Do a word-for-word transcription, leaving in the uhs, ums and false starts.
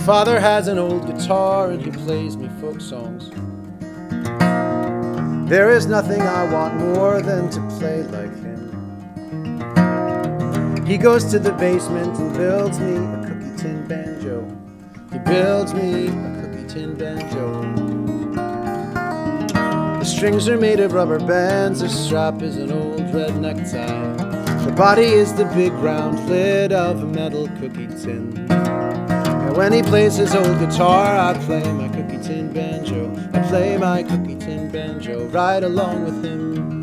father has an old guitar and he plays me folk songs. There is nothing I want more than to play like him. He goes to the basement and builds me a cookie tin banjo. He builds me a cookie tin banjo. The strings are made of rubber bands, the strap is an old red necktie. The body is the big round lid of a metal cookie tin. And when he plays his old guitar, I play my cookie tin banjo. I play my cookie tin banjo right along with him.